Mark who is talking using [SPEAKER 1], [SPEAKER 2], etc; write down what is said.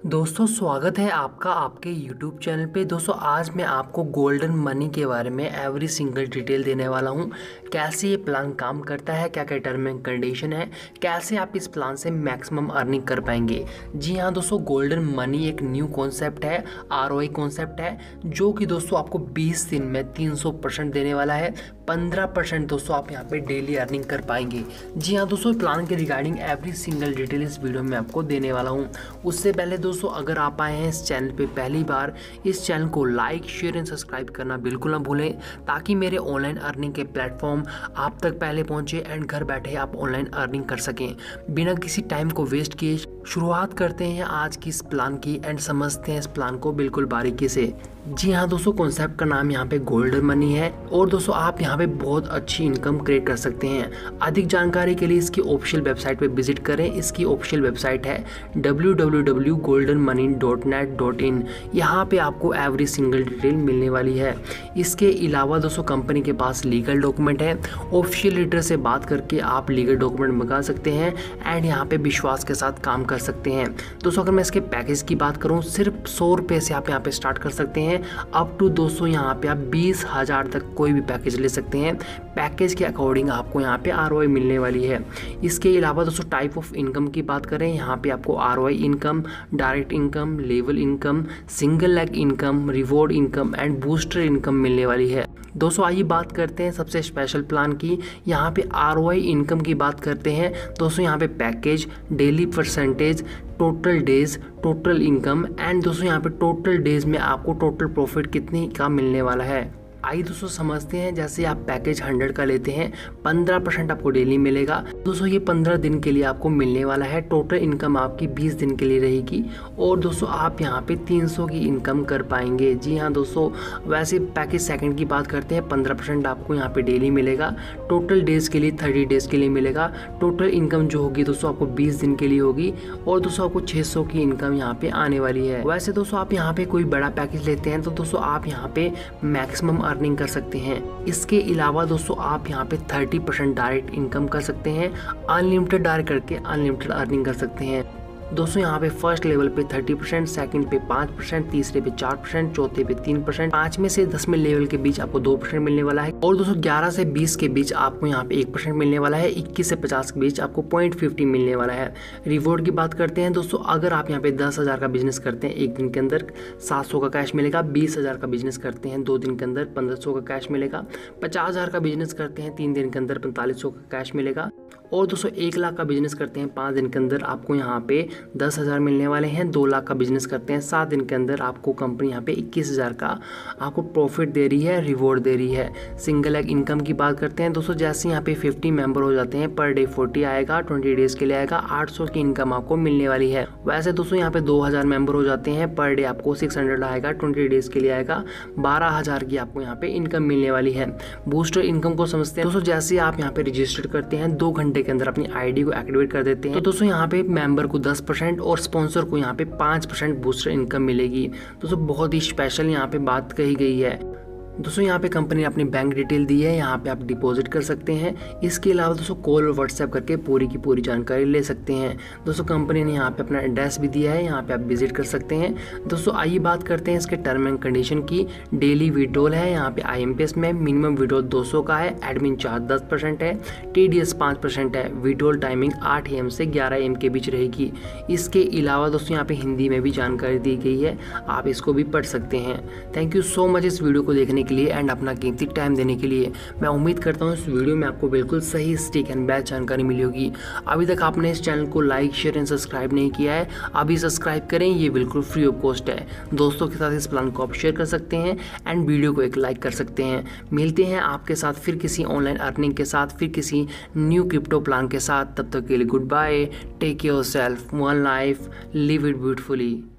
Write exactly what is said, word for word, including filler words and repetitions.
[SPEAKER 1] दोस्तों स्वागत है आपका आपके यूट्यूब चैनल पे। दोस्तों आज मैं आपको गोल्डन मनी के बारे में एवरी सिंगल डिटेल देने वाला हूँ। कैसे ये प्लान काम करता है, क्या क्या टर्म एंड कंडीशन है, कैसे आप इस प्लान से मैक्सिमम अर्निंग कर पाएंगे। जी हाँ दोस्तों, गोल्डन मनी एक न्यू कॉन्सेप्ट है, आर ओ आई कॉन्सेप्ट है, जो कि दोस्तों आपको बीस दिन में तीन सौ परसेंट देने वाला है। पंद्रह परसेंट दोस्तों आप यहाँ पे डेली अर्निंग कर पाएंगे। जी हाँ दोस्तों, प्लान के रिगार्डिंग एवरी सिंगल डिटेल इस वीडियो में आपको देने वाला हूँ। उससे पहले दोस्तों अगर आप आए हैं इस चैनल पे पहली बार, इस चैनल को लाइक शेयर एंड सब्सक्राइब करना बिल्कुल ना भूलें, ताकि मेरे ऑनलाइन अर्निंग के प्लेटफॉर्म आप तक पहले पहुंचे एंड घर बैठे आप ऑनलाइन अर्निंग कर सकें। बिना किसी टाइम को वेस्ट किए शुरुआत करते हैं आज की इस प्लान की एंड समझते हैं इस प्लान को बिल्कुल बारीकी से। जी हाँ दोस्तों, कॉन्सेप्ट का नाम यहाँ पे गोल्डन मनी है और दोस्तों आप यहाँ पे बहुत अच्छी इनकम क्रिएट कर सकते हैं। अधिक जानकारी के लिए इसकी ऑफिशियल वेबसाइट पे विजिट करें। इसकी ऑफिशियल वेबसाइट है W W W dot golden money dot net dot in. यहाँ पे आपको एवरी सिंगल डिटेल मिलने वाली है। इसके अलावा दोस्तों कंपनी के पास लीगल डॉक्यूमेंट है, ऑफिशियल लीडर से बात करके आप लीगल डॉक्यूमेंट मंगा सकते हैं एंड यहाँ पे विश्वास के साथ काम कर सकते हैं। दोस्तों अगर मैं इसके पैकेज की बात करूँ, सिर्फ सौ रुपये से आप यहाँ पे स्टार्ट कर सकते हैं। अप टू दोस्तों यहाँ पे आप बीस हजार तक कोई भी पैकेज ले सकते हैं। पैकेज के अकॉर्डिंग आपको यहाँ पे आर ओ आई मिलने वाली है। इसके अलावा दोस्तों टाइप ऑफ इनकम की बात करें, यहाँ पे आपको R O I income, direct income, level income, single leg income, reward income and booster income मिलने वाली है। दोस्तों आइए बात करते हैं सबसे स्पेशल प्लान की। यहाँ पे आर ओ आई इनकम की बात करते हैं। दोस्तों यहाँ पे package, daily percentage, total days, total income and दोस्तों यहाँ पे टोटल डेज में आपको टोटल प्रॉफिट कितने का मिलने वाला है। आइए दोस्तों समझते हैं। जैसे आप पैकेज हंड्रेड का लेते हैं, पंद्रह परसेंट आपको डेली मिलेगा। दोस्तों ये पंद्रह दिन के लिए आपको मिलने वाला है। टोटल इनकम आपकी बीस दिन के लिए रहेगी और दोस्तों आप यहाँ पे तीन सौ की इनकम कर पाएंगे। जी हाँ दोस्तों, वैसे पैकेज सेकंड की बात करते हैं, पंद्रह परसेंट आपको यहाँ पे डेली मिलेगा। टोटल डेज के लिए थर्टी डेज के लिए मिलेगा। टोटल इनकम जो होगी दोस्तों आपको बीस दिन के लिए होगी और दोस्तों आपको छः सौ की इनकम यहाँ पे आने वाली है। वैसे दोस्तों आप यहाँ पे कोई बड़ा पैकेज लेते हैं तो दोस्तों आप यहाँ पे मैक्सिमम अर्निंग कर सकते हैं। इसके अलावा दोस्तों आप यहाँ पे तीस परसेंट डायरेक्ट इनकम कर सकते हैं। अनलिमिटेड डायरेक्ट करके अनलिमिटेड अर्निंग कर सकते हैं। दोस्तों यहाँ पे फर्स्ट लेवल पे तीस परसेंट, सेकंड पे पाँच परसेंट, तीसरे पे चार परसेंट, चौथे पे तीन परसेंट, पाँचवें से दसवें लेवल के बीच आपको दो परसेंट मिलने वाला है और दोस्तों ग्यारह से बीस के बीच आपको यहाँ पे एक परसेंट मिलने वाला है। इक्कीस से पचास के बीच आपको पॉइंट फिफ्टी मिलने वाला है। रिवॉर्ड की बात करते हैं दोस्तों, अगर आप यहाँ पे दस हज़ार का बिजनेस करते हैं एक दिन के अंदर सात सौ का कैश मिलेगा। बीस हज़ार का बिजनेस करते हैं दो दिन के अंदर पंद्रह सौ का कैश मिलेगा। पचास हज़ार का बिजनेस करते हैं तीन दिन के अंदर पैंतालीस सौ का कैश मिलेगा और दोस्तों एक लाख का बिजनेस करते हैं पाँच दिन के अंदर आपको यहाँ पे दस हज़ार मिलने वाले हैं। दो लाख का बिजनेस करते हैं सात दिन के अंदर आपको कंपनी यहाँ पे इक्कीस हज़ार का आपको प्रॉफिट दे रही है, रिवॉर्ड दे रही है। सिंगल लेग इनकम की बात करते हैं दोस्तों, जैसे यहाँ पे पचास मेंबर हो जाते हैं पर डे चालीस आएगा, बीस डेज के लिए आएगा, आठ सौ की इनकम आपको मिलने वाली है। वैसे दोस्तों यहाँ पे दो हज़ार मेंबर हो जाते हैं पर डे आपको छह सौ आएगा, बीस डेज के लिए आएगा, बारह हज़ार की आपको यहाँ पे इनकम मिलने वाली है। बूस्टर इनकम को समझते हैं दोस्तों, जैसे आप यहाँ पे रजिस्टर करते हैं दो घंटे के अंदर अपनी आईडी को एक्टिवेट कर देते हैं तो दोस्तों यहाँ पे मेंबर को दस परसेंट और स्पॉन्सर को यहाँ पे पाँच परसेंट बूस्टर इनकम मिलेगी। दोस्तों बहुत ही स्पेशल यहाँ पे बात कही गई है। दोस्तों यहाँ पे कंपनी ने अपनी बैंक डिटेल दी है, यहाँ पे आप डिपॉजिट कर सकते हैं। इसके अलावा दोस्तों कॉल और व्हाट्सएप करके पूरी की पूरी जानकारी ले सकते हैं। दोस्तों कंपनी ने यहाँ पे अपना एड्रेस भी दिया है, यहाँ पे आप विजिट कर सकते हैं। दोस्तों आइए बात करते हैं इसके टर्म एंड कंडीशन की। डेली विड्रॉल है, यहाँ पे आई एम पी एस में मिनिमम विड्रॉल दो सौ का है, एडमिन चार्ज दस परसेंट है, टी डी एस पाँच परसेंट है। विड्रॉल टाइमिंग आठ ए एम से ग्यारह ए एम के बीच रहेगी। इसके अलावा दोस्तों यहाँ पे हिंदी में भी जानकारी दी गई है, आप इसको भी पढ़ सकते हैं। थैंक यू सो मच इस वीडियो को देखने के लिए एंड अपना कीमती टाइम देने के लिए। मैं उम्मीद करता हूँ इस वीडियो में आपको बिल्कुल सही स्टिक एंड बैच जानकारी मिली होगी। अभी तक आपने इस चैनल को लाइक शेयर एंड सब्सक्राइब नहीं किया है, अभी सब्सक्राइब करें, ये बिल्कुल फ्री ऑफ कॉस्ट है। दोस्तों के साथ इस प्लान को आप शेयर कर सकते हैं एंड वीडियो को एक लाइक कर सकते हैं। मिलते हैं आपके साथ फिर किसी ऑनलाइन अर्निंग के साथ, फिर किसी न्यू क्रिप्टो प्लान के साथ। तब तक के लिए good bye, take care yourself, one life, live it beautifully.